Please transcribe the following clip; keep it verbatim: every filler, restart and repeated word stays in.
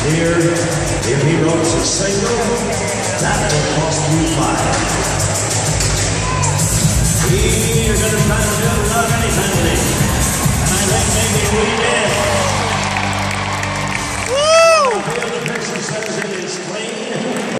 Here, if he wrote a single, that will cost you five. You're gonna try to do a lot of anything, and I think maybe we did.